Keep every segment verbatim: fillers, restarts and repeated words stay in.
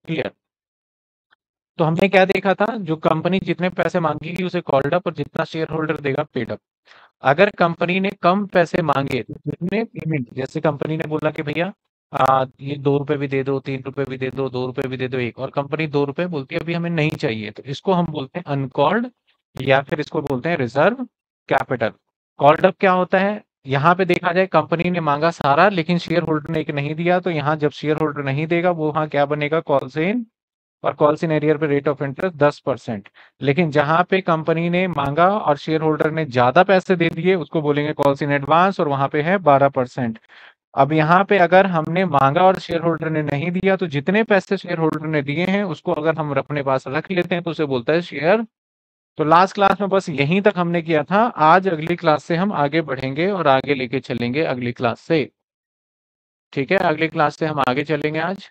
Clear. तो हमने क्या देखा था, जो कंपनी जितने पैसे मांगेगी उसे कॉल्ड अप और जितना शेयर होल्डर देगा पेड अप। अगर कंपनी ने कम पैसे मांगे तो जितने पेमेंट, जैसे कंपनी ने बोला कि भैया आ, ये दो रुपए भी दे दो, तीन रुपए भी दे दो, दो रुपए भी दे दो, एक, और कंपनी दो रुपए बोलती है अभी हमें नहीं चाहिए, तो इसको हम बोलते हैं अनकॉल्ड, या फिर इसको बोलते हैं रिजर्व कैपिटल। कॉल्ड अप क्या होता है, यहाँ पे देखा जाए कंपनी ने मांगा सारा लेकिन शेयर होल्डर ने एक नहीं दिया, तो यहाँ जब शेयर होल्डर नहीं देगा वो वहाँ क्या बनेगा, कॉल से इन, और कॉल इन एरियर पे रेट ऑफ इंटरेस्ट दस परसेंट। लेकिन जहां पे कंपनी ने मांगा और शेयर होल्डर ने ज्यादा पैसे दे दिए उसको बोलेंगे कॉल इन एडवांस, और वहां पे है बारह परसेंट। अब यहाँ पे अगर हमने मांगा और शेयर होल्डर ने नहीं दिया तो जितने पैसे शेयर होल्डर ने दिए हैं उसको अगर हम अपने पास रख लेते हैं तो उसे बोलता है शेयर। तो लास्ट क्लास में बस यहीं तक हमने किया था। आज अगली क्लास से हम आगे बढ़ेंगे और आगे लेके चलेंगे अगली क्लास से। ठीक है, अगली क्लास से हम आगे चलेंगे आज।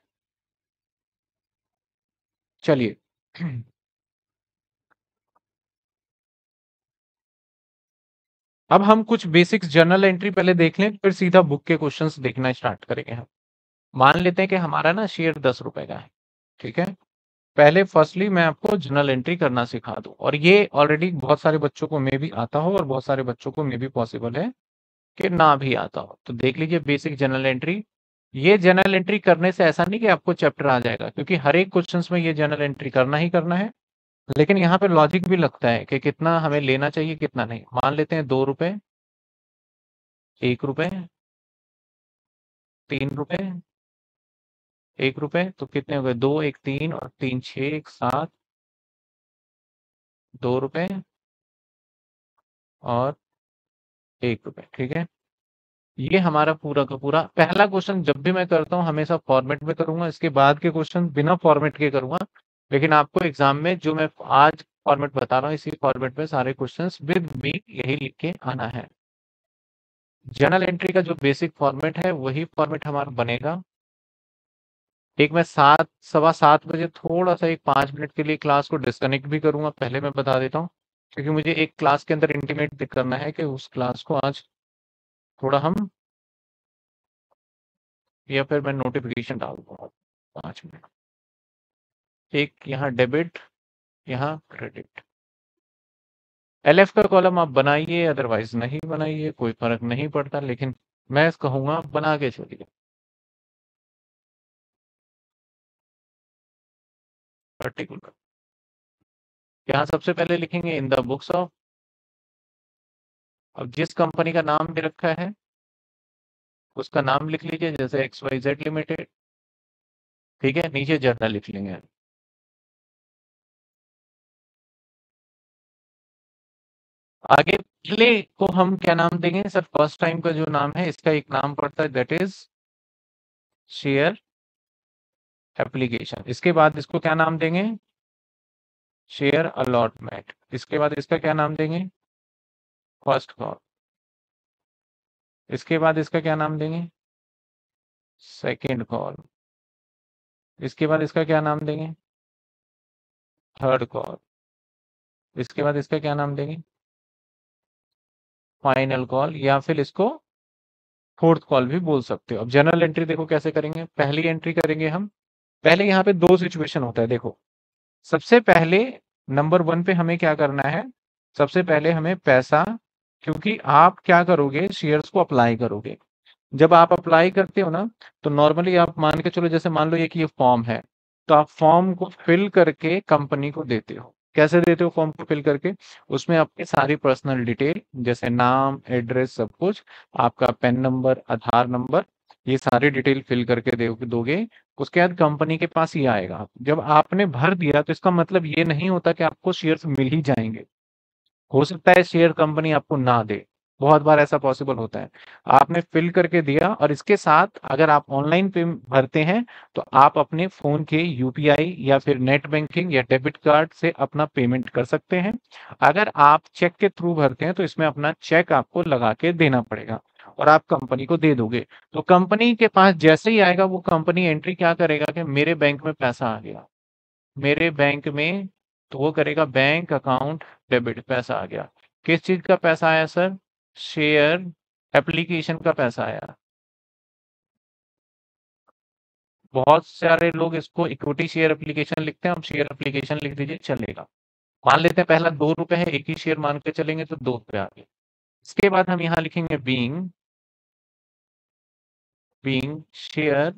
चलिए। अब हम कुछ बेसिक्स जर्नल एंट्री पहले देख लें, फिर सीधा बुक के क्वेश्चंस देखना स्टार्ट करेंगे हम। मान लेते हैं कि हमारा ना शेयर दस रुपए का है। ठीक है, पहले फर्स्टली मैं आपको जर्नल एंट्री करना सिखा दूं, और ये ऑलरेडी बहुत सारे बच्चों को मे भी आता हो और बहुत सारे बच्चों को मे भी पॉसिबल है कि ना भी आता हो। तो देख लीजिए बेसिक जर्नल एंट्री। ये जर्नल एंट्री करने से ऐसा नहीं कि आपको चैप्टर आ जाएगा, क्योंकि हर एक क्वेश्चंस में ये जर्नल एंट्री करना ही करना है। लेकिन यहाँ पे लॉजिक भी लगता है कि कितना हमें लेना चाहिए कितना नहीं। मान लेते हैं दो रुपए, एक रुपए, तीन रुपए, एक रुपए, तो कितने हो गए, दो एक तीन और तीन छः एक सात, दो रुपए, और एक रुपए। ठीक है, ये हमारा पूरा का पूरा पहला क्वेश्चन। जब भी मैं करता हूँ हमेशा फॉर्मेट में करूंगा, इसके बाद के क्वेश्चन बिना फॉर्मेट के करूंगा। लेकिन आपको एग्जाम में जो मैं आज फॉर्मेट बता रहा हूँ इसी फॉर्मेट में सारे क्वेश्चंस विद मी यही लिख के आना है। जर्नल एंट्री का जो बेसिक फॉर्मेट है वही फॉर्मेट हमारा बनेगा। एक मैं सात सवा सात बजे थोड़ा सा एक पाँच मिनट के लिए क्लास को डिस्कनेक्ट भी करूंगा, पहले मैं बता देता हूँ, क्योंकि मुझे एक क्लास के अंदर इंटीमेट करना है कि उस क्लास को आज थोड़ा हम, या फिर मैं नोटिफिकेशन डाल दूंगा पाँच मिनट। एक यहाँ डेबिट, यहाँ क्रेडिट। एल एफ का कॉलम आप बनाइए अदरवाइज नहीं बनाइए, कोई फर्क नहीं पड़ता, लेकिन मैं कहूंगा बना के चलिए। पर्टिकुलर यहाँ सबसे पहले लिखेंगे इन द बुक्स ऑफ। अब जिस कंपनी का नाम दे रखा है उसका नाम लिख लीजिए, जैसे एक्स वाई जेड लिमिटेड। ठीक है, नीचे जर्नल लिख लेंगे। आगे पहले को हम क्या नाम देंगे सर, फर्स्ट टाइम का जो नाम है इसका एक नाम पड़ता है, दैट इज शेयर एप्लीकेशन। इसके बाद इसको क्या नाम देंगे, शेयर अलॉटमेंट। इसके बाद इसका क्या नाम देंगे, फर्स्ट कॉल। इसके बाद इसका क्या नाम देंगे, सेकंड कॉल। इसके बाद इसका क्या नाम देंगे, थर्ड कॉल। इसके बाद इसका क्या नाम देंगे, फाइनल कॉल, या फिर इसको फोर्थ कॉल भी बोल सकते हो। अब जनरल एंट्री देखो कैसे करेंगे। पहली एंट्री करेंगे हम, पहले यहाँ पे दो सिचुएशन होता है देखो। सबसे पहले नंबर वन पे हमें क्या करना है, सबसे पहले हमें पैसा, क्योंकि आप क्या करोगे, शेयर्स को अप्लाई करोगे। जब आप अप्लाई करते हो ना, तो नॉर्मली आप मान के चलो, जैसे मान लो ये कि ये फॉर्म है, तो आप फॉर्म को फिल करके कंपनी को देते हो। कैसे देते हो फॉर्म को फिल करके, उसमें आपकी सारी पर्सनल डिटेल जैसे नाम, एड्रेस, सब कुछ, आपका पेन नंबर, आधार नंबर, ये सारी डिटेल फिल करके दे दोगे। उसके बाद कंपनी के पास ये आएगा। जब आपने भर दिया तो इसका मतलब ये नहीं होता कि आपको शेयर्स मिल ही जाएंगे। हो सकता है शेयर कंपनी आपको ना दे, बहुत बार ऐसा पॉसिबल होता है। आपने फिल करके दिया, और इसके साथ अगर आप ऑनलाइन पे भरते हैं तो आप अपने फोन के यू पी आई या फिर नेट बैंकिंग या डेबिट कार्ड से अपना पेमेंट कर सकते हैं। अगर आप चेक के थ्रू भरते हैं तो इसमें अपना चेक आपको लगा के देना पड़ेगा, और आप कंपनी को दे दोगे। तो कंपनी के पास जैसे ही आएगा वो कंपनी एंट्री क्या करेगा कि मेरे बैंक में पैसा आ गया, मेरे बैंक में, तो वो करेगा बैंक अकाउंट डेबिट, पैसा आ गया। किस चीज का पैसा आया सर, शेयर एप्लीकेशन का पैसा आया। बहुत सारे लोग इसको इक्विटी शेयर एप्लीकेशन लिखते हैं, अब शेयर एप्लीकेशन लिख दीजिए चलेगा। मान लेते हैं पहला दो रुपए है, एक ही शेयर मान के चलेंगे तो दो रुपए आ गए। इसके बाद हम यहाँ लिखेंगे being being share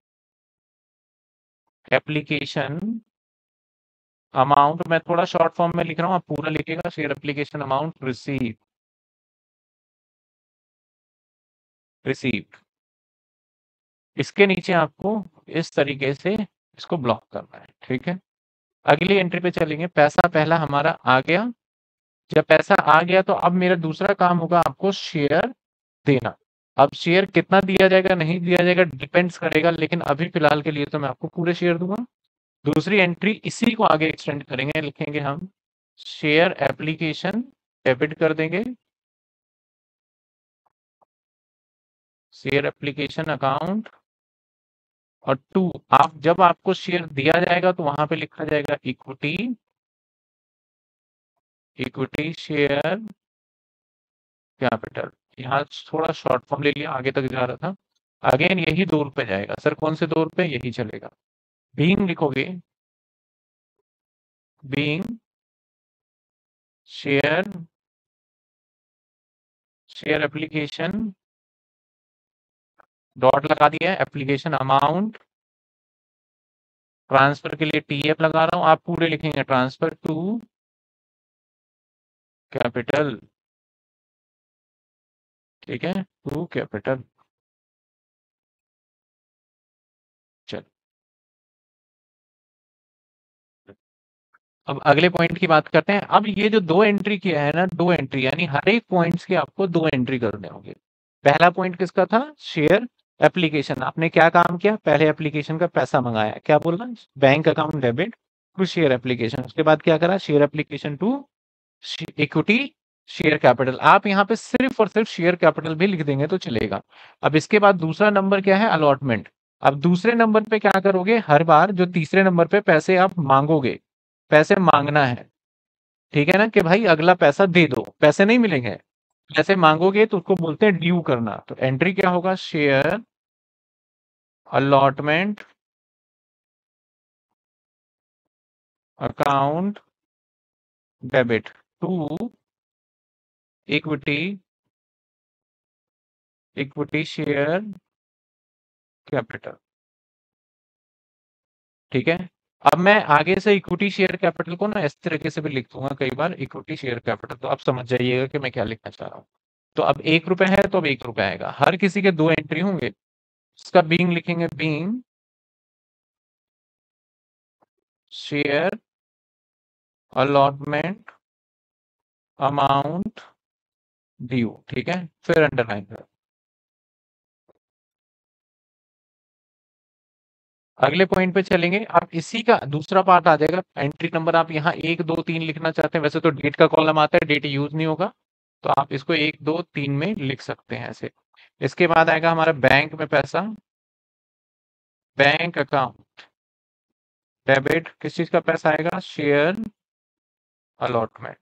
application amount, मैं थोड़ा शॉर्ट फॉर्म में लिख रहा हूँ, आप पूरा लिखिएगा, share application amount receive received. इसके नीचे आपको इस तरीके से इसको ब्लॉक करना है, ठीक है। अगली एंट्री पे चलेंगे, पैसा पहला हमारा आ गया। जब पैसा आ गया तो अब मेरा दूसरा काम होगा आपको शेयर देना। अब शेयर कितना दिया जाएगा नहीं दिया जाएगा डिपेंड्स करेगा, लेकिन अभी फिलहाल के लिए तो मैं आपको पूरे शेयर दूंगा। दूसरी एंट्री इसी को आगे एक्सटेंड करेंगे, लिखेंगे हम शेयर एप्लीकेशन डेबिट कर देंगे, शेयर एप्लीकेशन अकाउंट। और टू, आप जब आपको शेयर दिया जाएगा तो वहां पे लिखा जाएगा इक्विटी इक्विटी शेयर कैपिटल। यहाँ थोड़ा शॉर्ट फॉर्म ले लिया, आगे तक जा रहा था। अगेन यही दो रुपए जाएगा। सर कौन से दो रुपए? यही चलेगा। बीइंग लिखोगे, being share share application, dot लगा दिया है, एप्लीकेशन अमाउंट, ट्रांसफर के लिए टीएफ लगा रहा हूं, आप पूरे लिखेंगे ट्रांसफर टू कैपिटल, ठीक है, टू कैपिटल। चल, अब अगले पॉइंट की बात करते हैं। अब ये जो दो एंट्री किया है ना, दो एंट्री यानी हर एक पॉइंट्स के आपको दो एंट्री करने होंगे। पहला पॉइंट किसका था? Share application. आपने क्या काम किया? पहले एप्लीकेशन का पैसा मंगाया, क्या बोलना, bank account debit to share application. उसके बाद क्या करा? Share application to equity share capital. आप यहाँ पे सिर्फ और सिर्फ शेयर कैपिटल भी लिख देंगे तो चलेगा। अब इसके बाद दूसरा नंबर क्या है? अलॉटमेंट। अब दूसरे नंबर पे क्या करोगे? हर बार जो तीसरे नंबर पे पैसे आप मांगोगे, पैसे मांगना है, ठीक है ना, कि भाई अगला पैसा दे दो, पैसे नहीं मिलेंगे, पैसे मांगोगे तो उसको बोलते हैं ड्यू करना। तो एंट्री क्या होगा? Share allotment account debit to equity equity share capital, ठीक है। अब मैं आगे से इक्विटी शेयर कैपिटल को ना इस तरीके से भी लिख दूंगा कई बार, इक्विटी शेयर कैपिटल, तो आप समझ जाइएगा कि मैं क्या लिखना चाह रहा हूँ। तो अब एक रुपए है तो अब एक रुपए आएगा, हर किसी के दो एंट्री होंगे। इसका बीइंग लिखेंगे, being share allotment amount due, ठीक है, फिर अंडरलाइन कर। अगले पॉइंट पे चलेंगे, आप इसी का दूसरा पार्ट आ जाएगा। एंट्री नंबर आप यहाँ एक दो तीन लिखना चाहते हैं, वैसे तो डेट का कॉलम आता है, डेट यूज नहीं होगा, तो आप इसको एक दो तीन में लिख सकते हैं ऐसे। इसके बाद आएगा हमारा बैंक में पैसा, बैंक अकाउंट डेबिट, किस चीज का पैसा आएगा? शेयर अलॉटमेंट,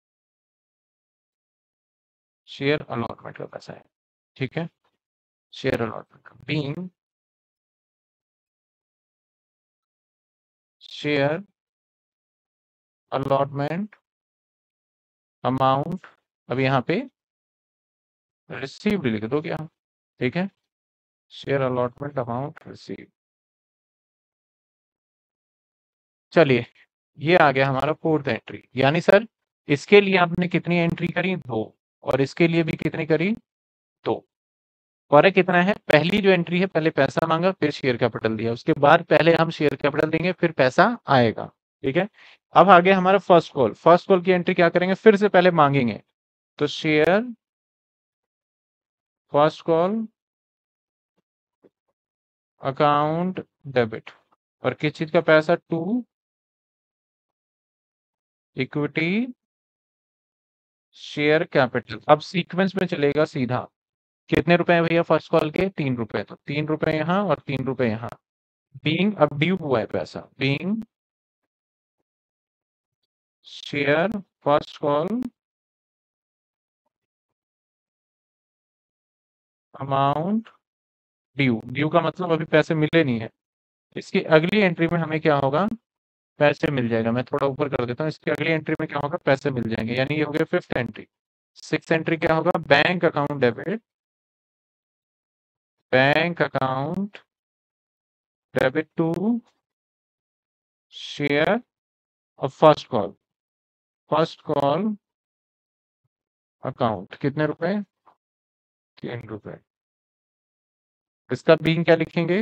शेयर अलॉटमेंट का पैसा है, ठीक है, share allotment. Being share allotment amount, अब यहाँ पे रिसीव्ड लिख दो क्या, ठीक है, शेयर अलॉटमेंट अमाउंट रिसीव। चलिए, ये आ गया हमारा फोर्थ एंट्री। यानी सर इसके लिए आपने कितनी एंट्री करी? दो। और इसके लिए भी कितनी करी? दो। फर्क कितना है? पहली जो एंट्री है, पहले पैसा मांगा फिर शेयर कैपिटल दिया, उसके बाद पहले हम शेयर कैपिटल देंगे फिर पैसा आएगा, ठीक है। अब आगे हमारा फर्स्ट कॉल, फर्स्ट कॉल की एंट्री क्या करेंगे? फिर से पहले मांगेंगे, तो share first call account debit, और किस चीज का पैसा? To equity share capital. अब सीक्वेंस में चलेगा सीधा। कितने रुपए हैं भैया फर्स्ट कॉल के? तीन रुपए, तो तीन रुपए यहाँ और तीन रुपए यहाँ। बीइंग, अब ड्यू हुआ है पैसा, being share first call amount due. Due का मतलब अभी पैसे मिले नहीं है, इसकी अगली एंट्री में हमें क्या होगा, पैसे मिल जाएगा। मैं थोड़ा ऊपर कर देता हूँ। इसकी अगली एंट्री में क्या होगा, पैसे मिल जाएंगे, यानी ये हो गया फिफ्थ एंट्री। सिक्स एंट्री क्या होगा, bank account debit, bank account debit to share of first call, first call account कितने रुपए, तीन रुपए। इसका बीइंग क्या लिखेंगे,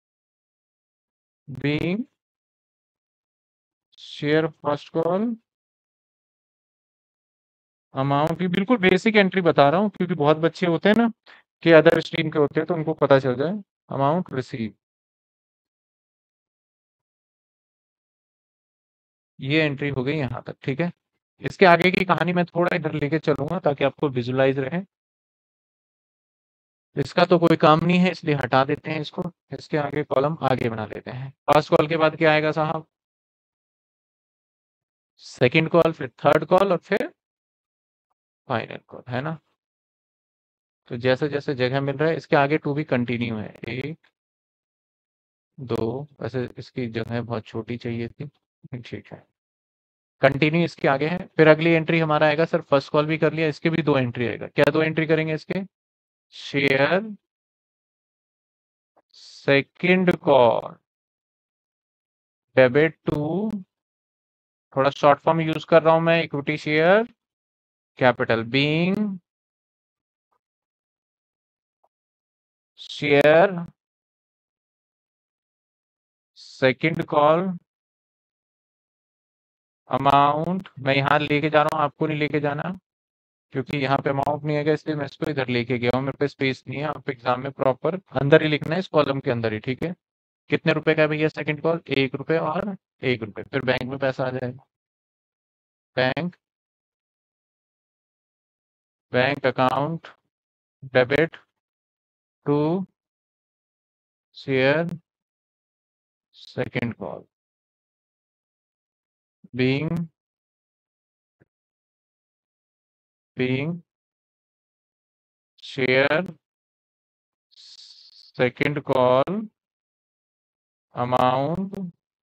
being share first call amount. ये बिल्कुल बेसिक एंट्री बता रहा हूँ, क्योंकि बहुत बच्चे होते हैं ना कि अदर स्ट्रीम के होते हैं, तो उनको पता चल जाए। अमाउंट रिसीव, ये एंट्री हो गई यहाँ तक, ठीक है। इसके आगे की कहानी मैं थोड़ा इधर लेके चलूंगा ताकि आपको विजुलाइज रहे। इसका तो कोई काम नहीं है, इसलिए हटा देते हैं इसको। इसके आगे कॉलम आगे बना लेते हैं। फर्स्ट कॉल के बाद क्या आएगा साहब, सेकंड कॉल, फिर थर्ड कॉल और फिर फाइनल कॉल, है ना। तो जैसे जैसे जगह मिल रहा है, इसके आगे टू भी कंटिन्यू है, एक दो। वैसे इसकी जगह बहुत छोटी चाहिए थी, ठीक है। कंटिन्यू इसके आगे है। फिर अगली एंट्री हमारा आएगा, सर फर्स्ट कॉल भी कर लिया, इसके भी दो एंट्री आएगा। क्या दो एंट्री करेंगे इसके, share second call debit to, थोड़ा शॉर्ट फॉर्म यूज कर रहा हूं मैं, equity share capital, being share second call amount. मैं यहाँ लेके जा रहा हूँ, आपको नहीं लेके जाना, क्योंकि यहाँ पे अमाउंट नहीं है, इसलिए मैं इसको इधर लेके गया हूँ। मेरे पे स्पेस नहीं है। आप एग्जाम में प्रॉपर अंदर ही लिखना है, इस कॉलम के अंदर ही, ठीक है। कितने रुपए का है भैया सेकंड कॉल, एक रुपए और एक रुपए। फिर बैंक में पैसा आ जाएगा, bank bank account debit to share second call, being being share second call amount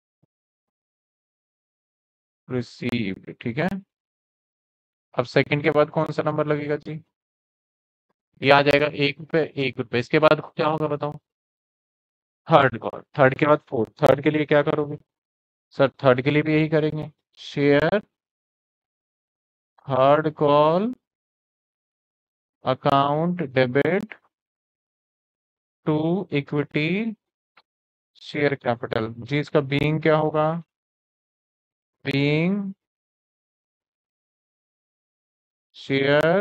received, ठीक है। अब सेकंड के बाद कौन सा नंबर लगेगा जी, ये आ जाएगा एक रुपए, एक रुपए। इसके बाद क्या होगा बताओ, थर्ड कॉल। थर्ड के बाद फोर्थ। थर्ड के लिए क्या करोगे सर, थर्ड के लिए भी यही करेंगे, share third call account debit to equity share capital. जी इसका बीइंग क्या होगा, being share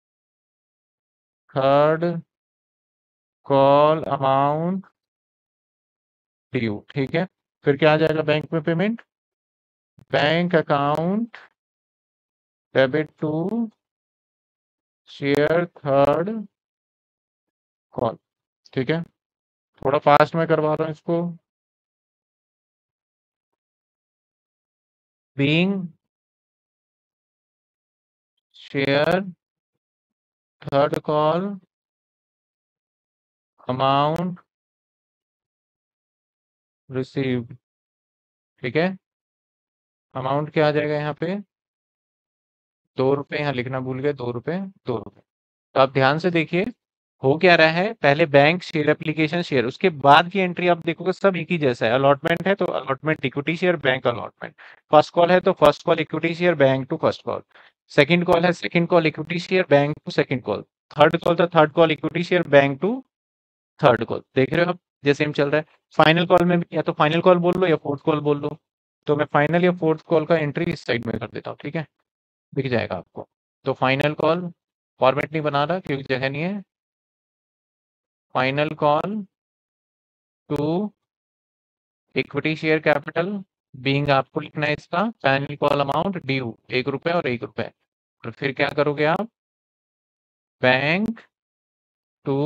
third call amount due, ठीक है। फिर क्या आ जाएगा बैंक में payment, bank account debit to share third call, ठीक है। थोड़ा फास्ट में करवा रहा हूँ इसको, being share third call amount received, ठीक है। अमाउंट क्या आ जाएगा यहाँ पे, दो रुपए। यहाँ लिखना भूल गए, दो रुपए, दो रुपए। तो आप ध्यान से देखिए, हो क्या रहा है, पहले बैंक शेयर एप्लीकेशन शेयर, उसके बाद की एंट्री आप देखोगे सब एक ही जैसा है। अलॉटमेंट है तो allotment equity share bank allotment, first call है तो first call equity share bank to first call, second call है second call equity share bank to second call, third call था third call equity share bank to third call. देख रहे हो आप, जैसे हम चल रहा है। फाइनल कॉल में भी या तो फाइनल कॉल बोल लो या फोर्थ कॉल बोल लो। तो मैं फाइनल या फोर्थ कॉल का एंट्री इस साइड में कर देता हूँ, ठीक है, दिख जाएगा आपको। तो फाइनल कॉल, फॉर्मेट नहीं बना रहा क्योंकि जगह नहीं है, final call to equity share capital, being आपको लिखना है इसका फाइनल कॉल अमाउंट ड्यू, एक रुपए और एक रुपए। और फिर क्या करोगे आप, बैंक टू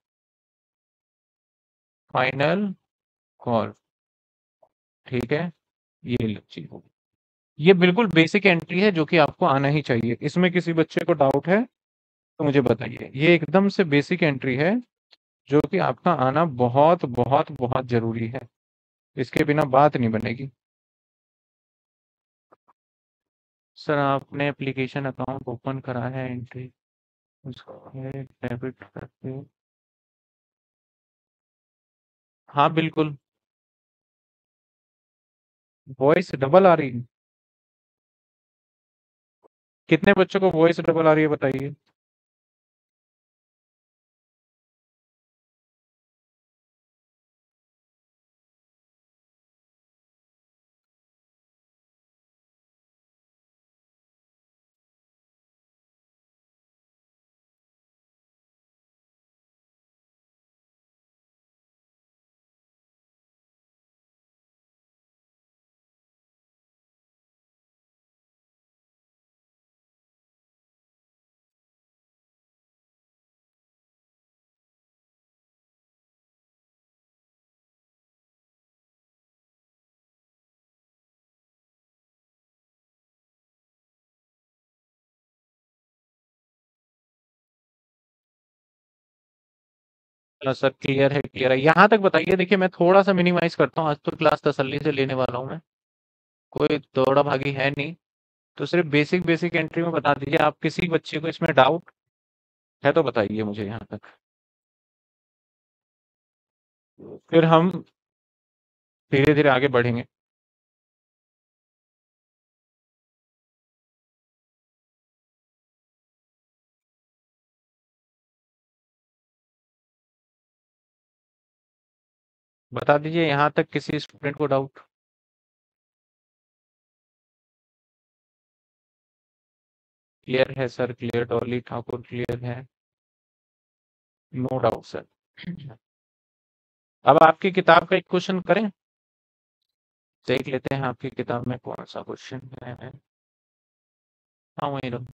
फाइनल कॉल, ठीक है। ये चीज होगी, ये बिल्कुल बेसिक एंट्री है जो कि आपको आना ही चाहिए। इसमें किसी बच्चे को डाउट है तो मुझे बताइए। ये एकदम से बेसिक एंट्री है जो कि आपका आना बहुत बहुत बहुत जरूरी है। इसके बिना बात नहीं बनेगी। सर आपने एप्लीकेशन अकाउंट ओपन करा है, एंट्री उसको डेबिट करके। हाँ बिल्कुल। वॉइस डबल आ रही है? कितने बच्चों को वॉइस डबल आ रही है बताइए? चलो सर, क्लियर है क्लियर है। यहाँ तक बताइए, देखिए मैं थोड़ा सा मिनिमाइज करता हूँ, आज तो क्लास तसल्ली से लेने वाला हूँ मैं, कोई दौड़ा भागी है नहीं। तो सिर्फ बेसिक बेसिक एंट्री में बता दीजिए, आप किसी बच्चे को इसमें डाउट है तो बताइए मुझे यहाँ तक, फिर हम धीरे धीरे आगे बढ़ेंगे। बता दीजिए यहाँ तक किसी स्टूडेंट को डाउट? क्लियर है sir, clear. Dolly Thakur clear है, नो डाउट सर। अब आपकी किताब का एक क्वेश्चन करें, देख लेते हैं आपकी किताब में कौन सा क्वेश्चन है। हाँ वही रहो।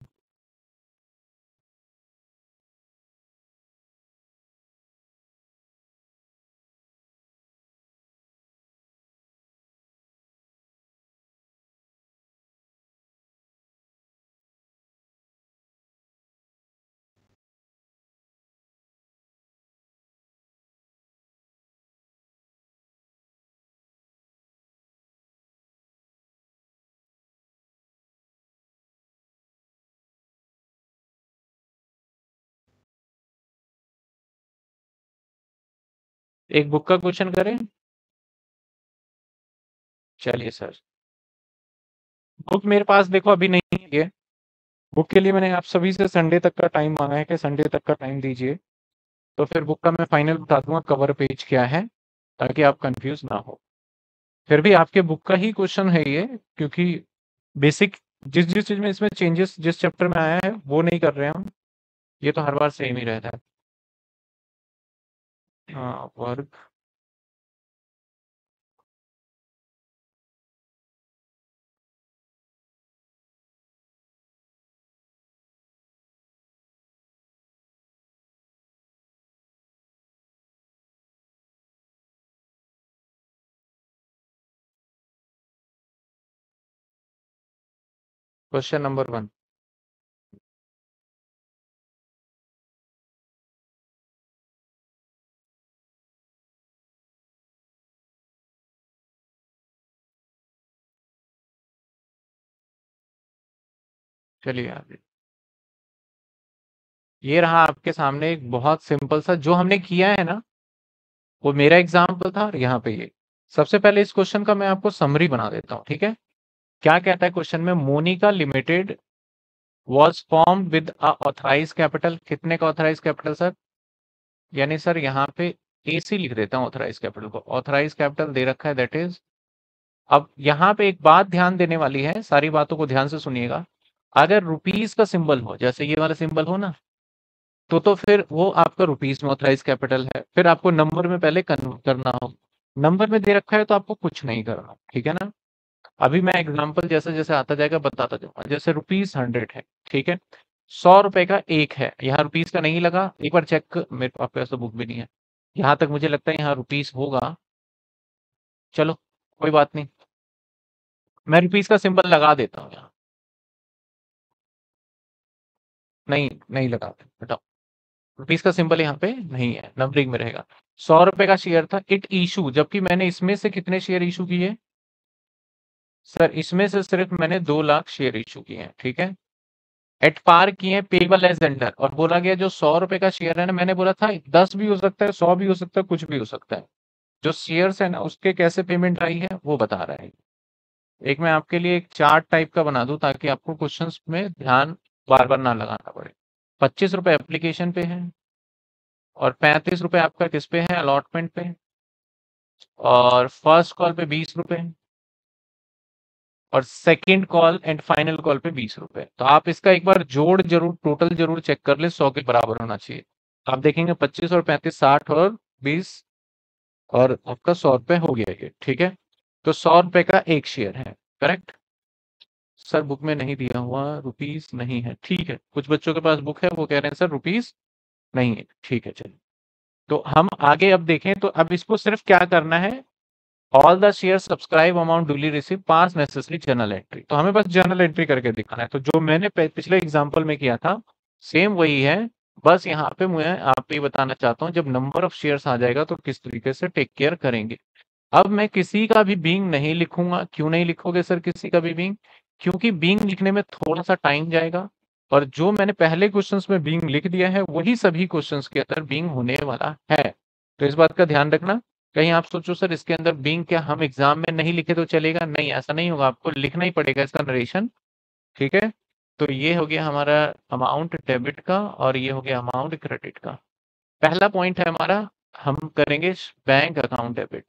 एक बुक का क्वेश्चन करें? चलिए सर, बुक मेरे पास देखो अभी नहीं है। बुक के लिए मैंने आप सभी से संडे तक का टाइम मांगा है कि संडे तक का टाइम दीजिए, तो फिर बुक का मैं फाइनल बता दूंगा कवर पेज क्या है, ताकि आप कंफ्यूज ना हो। फिर भी आपके बुक का ही क्वेश्चन है ये, क्योंकि बेसिक जिस जिस चीज में इसमें चेंजेस जिस चैप्टर में आया है वो नहीं कर रहे हैं हम, ये तो हर बार सेम ही रहता है। हाँ, वर्क। Question number one. चलिए आगे। ये रहा आपके सामने एक बहुत सिंपल सा जो हमने किया है ना, वो मेरा एग्जाम्पल था, और यहाँ पे ये। सबसे पहले इस क्वेश्चन का मैं आपको समरी बना देता हूँ, ठीक है? क्या कहता है क्वेश्चन में? Monika limited was form with a authorise capital. कितने का ऑथराइज कैपिटल सर? यानी सर यहाँ पे एसी लिख देता हूँ ऑथराइज कैपिटल को। ऑथराइज कैपिटल दे रखा है, दैट इज। अब यहाँ पे एक बात ध्यान देने वाली है, सारी बातों को ध्यान से सुनिएगा। अगर रुपीस का सिंबल हो, जैसे ये वाला सिंबल हो ना, तो तो फिर वो आपका रुपीस में ऑथराइज कैपिटल है। फिर आपको नंबर में पहले कन्वर्ट करना हो। नंबर में दे रखा है तो आपको कुछ नहीं करना, ठीक है ना? अभी मैं एग्जांपल जैसे जैसे आता जाएगा बताता जाऊंगा। जैसे रुपीस हंड्रेड है, ठीक है? सौ रुपए का एक है, यहाँ रुपीस का नहीं लगा, एक बार चेक। मेरे पास पास तो बुक भी नहीं है। यहाँ तक मुझे लगता है यहाँ रुपीस होगा। चलो, कोई बात नहीं, मैं रुपीस का सिंबल लगा देता हूँ यहाँ। नहीं, नहीं लगा, हटाओ। रुपीज का सिंबल यहाँ पे नहीं है, नंबरिंग में रहेगा। सौ रुपए का शेयर था, इट इशू, जबकि मैंने इसमें से कितने शेयर इशू किए सर? इसमें से सिर्फ मैंने दो लाख शेयर इशू किए हैं, ठीक है। एट पार किए, पेबल एज वेंडर, और बोला गया जो सौ रुपए का शेयर है ना, मैंने बोला था दस भी हो सकता है, सौ भी हो सकता है, कुछ भी हो सकता है। जो शेयर्स है ना उसके कैसे पेमेंट आई है वो बता रहा है। एक मैं आपके लिए एक चार्ट टाइप का बना दूं ताकि आपको क्वेश्चंस में ध्यान बार बार ना लगाना पड़े। पच्चीस रुपए एप्लीकेशन पे है, और पैंतीस रुपए आपका किस पे है, अलॉटमेंट पे, और फर्स्ट कॉल पे बीस रुपए, और second call and final call पे बीस रुपए। तो आप इसका एक बार जोड़ जरूर, टोटल जरूर चेक कर ले, सौ के बराबर होना चाहिए। आप देखेंगे पच्चीस और पैंतीस, साठ और बीस, और आपका सौ रुपए हो गया ये, ठीक है। तो सौ रुपए का एक शेयर है, करेक्ट। सर बुक में नहीं दिया हुआ, रुपीस नहीं है, ठीक है। कुछ बच्चों के पास बुक है, वो कह रहे हैं सर रुपीस नहीं है, ठीक है चलिए। तो हम आगे अब देखें, तो अब इसको सिर्फ क्या करना है, all the share subscribe amount duly receive pass necessary journal entry. तो हमें बस जर्नल एंट्री करके दिखाना है। तो जो मैंने पे- पिछले एग्जांपल में किया था सेम वही है, बस यहाँ पे मैं आपको ये बताना चाहता हूँ जब नंबर ऑफ शेयर्स आ जाएगा तो किस तरीके से टेक केयर करेंगे। अब मैं किसी का भी बीइंग नहीं लिखूंगा। क्यों नहीं लिखोगे सर किसी का भी बीइंग? क्योंकि बीइंग लिखने में थोड़ा सा टाइम जाएगा, और जो मैंने पहले क्वेश्चंस में बीइंग लिख दिया है वही सभी क्वेश्चंस के अंदर बीइंग होने वाला है। तो इस बात का ध्यान रखना। कहीं आप सोचो सर इसके अंदर बीइंग क्या हम एग्जाम में नहीं लिखे तो चलेगा? नहीं, ऐसा नहीं होगा, आपको लिखना ही पड़ेगा इसका नरेशन, ठीक है। तो ये हो गया हमारा अमाउंट डेबिट का, और ये हो गया अमाउंट क्रेडिट का। पहला पॉइंट है हमारा, हम करेंगे bank account debit,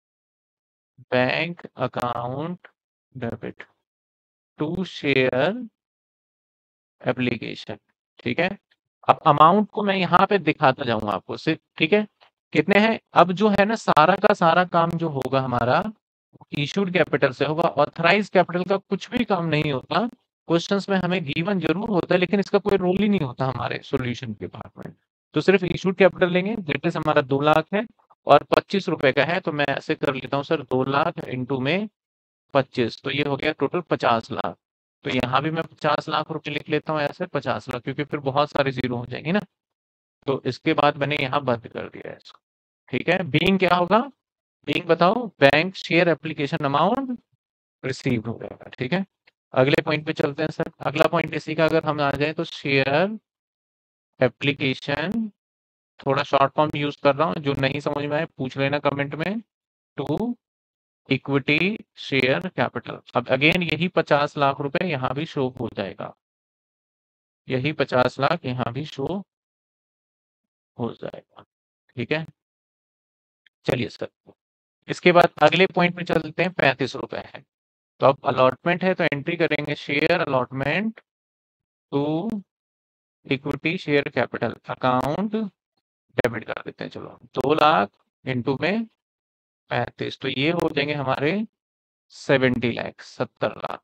bank account debit to share application, ठीक है। अब अमाउंट को मैं यहाँ पे दिखाता जाऊंगा आपको सिर्फ, ठीक है। कितने हैं? अब जो है ना सारा का सारा काम जो होगा हमारा इशूड कैपिटल से होगा, ऑथराइज कैपिटल का कुछ भी काम नहीं होता। क्वेश्चंस में हमें गिवन जरूर होता है लेकिन इसका कोई रोल ही नहीं होता हमारे सॉल्यूशन के पार्ट में। तो सिर्फ इशूड कैपिटल लेंगे, दैट इज हमारा दो लाख है, और पच्चीस रुपए का है, तो मैं ऐसे कर लेता हूँ सर, दो लाख इंटू में पच्चीस, तो ये हो गया टोटल पचास लाख। तो यहाँ भी मैं पचास लाख रुपए लिख लेता हूँ ऐसे, पचास लाख, क्योंकि फिर बहुत सारे जीरो हो जाएंगे ना। तो इसके बाद मैंने यहाँ बंद कर दिया है इसको, ठीक है। बीइंग क्या होगा? बीइंग बताओ, bank share application amount receive हो जाएगा, ठीक है। अगले पॉइंट पे चलते हैं सर। अगला पॉइंट इसी का अगर हम आ जाए तो शेयर एप्लीकेशन, थोड़ा शॉर्ट फॉर्म यूज कर रहा हूँ, जो नहीं समझ में आए पूछ लेना कमेंट में, टू इक्विटी शेयर कैपिटल। अब अगेन यही पचास लाख रुपए यहाँ भी शो हो जाएगा, यही पचास लाख यहाँ भी शो हो जाएगा, ठीक है। चलिए सर, इसके बाद अगले पॉइंट में चलते हैं, पैंतीस रुपए है। तो अब अलॉटमेंट है तो एंट्री करेंगे share allotment to equity share capital account debit कर देते हैं। चलो, दो लाख इंटू में पैंतीस, तो ये हो जाएंगे हमारे सेवेंटी लाख, सत्तर लाख।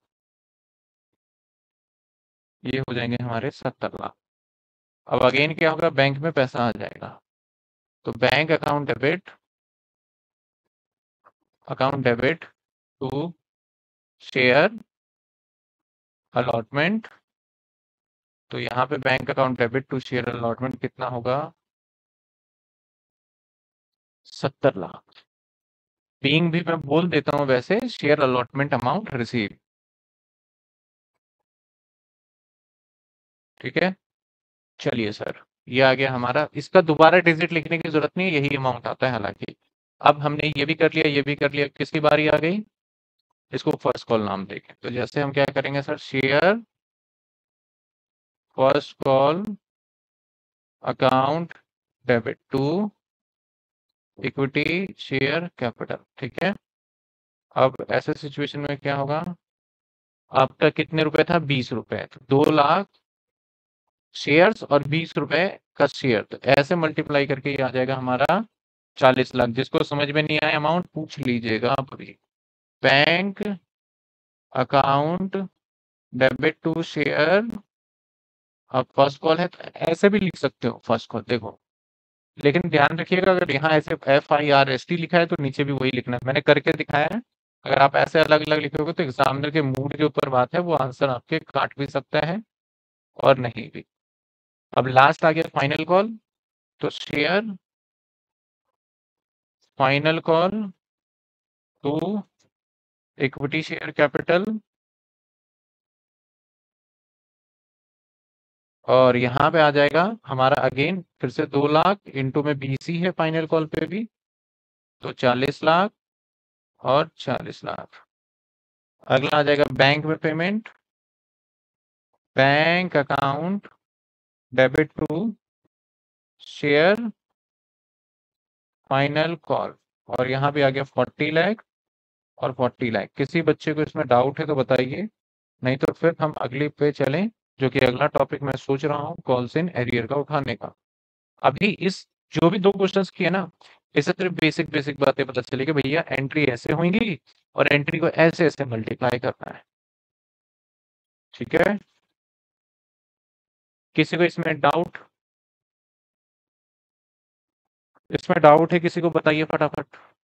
ये हो जाएंगे हमारे सत्तर लाख। अब अगेन क्या होगा, बैंक में पैसा आ जाएगा, तो bank account debit, account debit to share allotment. तो यहाँ पे bank account debit to share allotment कितना होगा, सत्तर लाख। बीइंग भी मैं बोल देता हूँ वैसे, शेयर अलॉटमेंट अमाउंट रिसीव, ठीक है। चलिए सर, ये आ गया हमारा, इसका दोबारा डिजिट लिखने की जरूरत नहीं है, यही अमाउंट आता है हालांकि। अब हमने ये भी कर लिया, ये भी कर लिया, किसकी बारी आ गई? इसको फर्स्ट कॉल नाम देंगे। तो जैसे हम क्या करेंगे sir, share first call account debit to equity share capital, ठीक है। अब ऐसे सिचुएशन में क्या होगा, आपका कितने रुपए था, बीस रुपए, तो दो लाख शेयर्स और बीस रुपए का शेयर, तो ऐसे मल्टीप्लाई करके ये आ जाएगा हमारा चालीस लाख। जिसको समझ में नहीं आया अमाउंट पूछ लीजिएगा आप अभी। Bank account debit to share, अब फर्स्ट कॉल है तो ऐसे भी लिख सकते हो फर्स्ट कॉल, देखो। लेकिन ध्यान रखिएगा, अगर यहाँ ऐसे F I R S T लिखा है तो नीचे भी वही लिखना है, मैंने करके दिखाया है। अगर आप ऐसे अलग अलग लिखोगे तो एग्जामिनर के मूड के ऊपर बात है, वो आंसर आपके काट भी सकता है और नहीं भी। अब लास्ट आ गया फाइनल कॉल। तो share final call to equity share capital, और यहाँ पे आ जाएगा हमारा अगेन फिर से दो लाख इंटू में बीसी है फाइनल कॉल पे भी, तो चालीस लाख और चालीस लाख। अगला आ जाएगा बैंक में payment, bank account debit to share final call, और यहाँ पे आ गया फोर्टी लाख और फोर्टी लाख। किसी बच्चे को इसमें डाउट है तो बताइए, नहीं तो फिर हम अगले पे चलें, जो कि अगला टॉपिक मैं सोच रहा हूँ कॉल्स इन एरियर का उठाने का। अभी इस जो भी दो क्वेश्चंस किए ना, इससे सिर्फ बेसिक बेसिक बातें पता चली कि भैया एंट्री ऐसे होंगी और एंट्री को ऐसे ऐसे मल्टीप्लाई करना है। ठीक है, किसी को इसमें डाउट इसमें डाउट है किसी को, बताइए फटाफट।